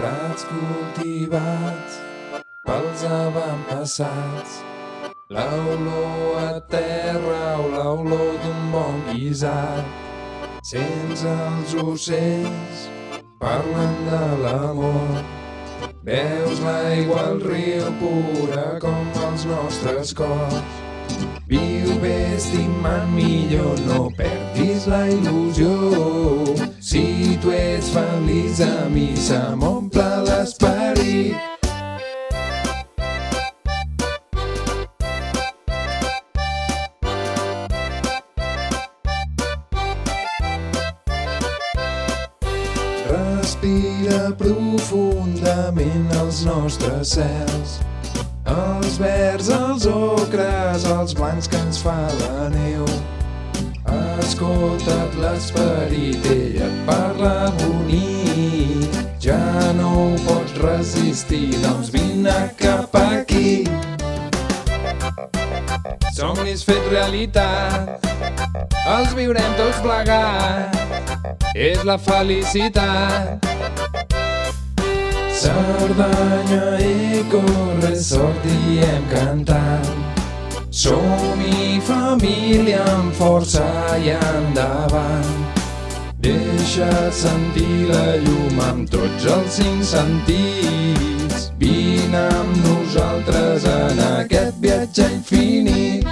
Prats cultivats pels avantpassats, l'olor a terra o l'olor d'un bon guisat. Sents els ocells parlen de l'amor, veus l'aigua al riu pura com els nostres cors. Viu bé estimant millor, no perdis la il·lusió. Si tu ets feliç, a mi se m'omple l'esperit. Respira profundament els nostres cels, els verds, els ocres, els blancs que ens fa la neu. Escolta't l'esperit, ell et parla bonic, ja no ho pots resistir, doncs vine cap aquí. Somnis fets realitat, els viurem tots plegats, és la felicitat. Cerdanya eco, ressort diem cantant, som-hi família amb força i endavant. Deixa't sentir la llum amb tots els 5 sentits, vine amb nosaltres en aquest viatge infinit.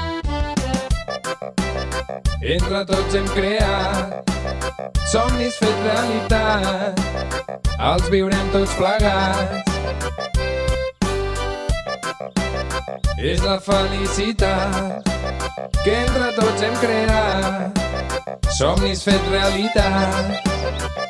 Entre tots hem creat somnis fets realitat, els viurem tots plegats. És la felicitat que entre tots hem creat, somnis fets realitat.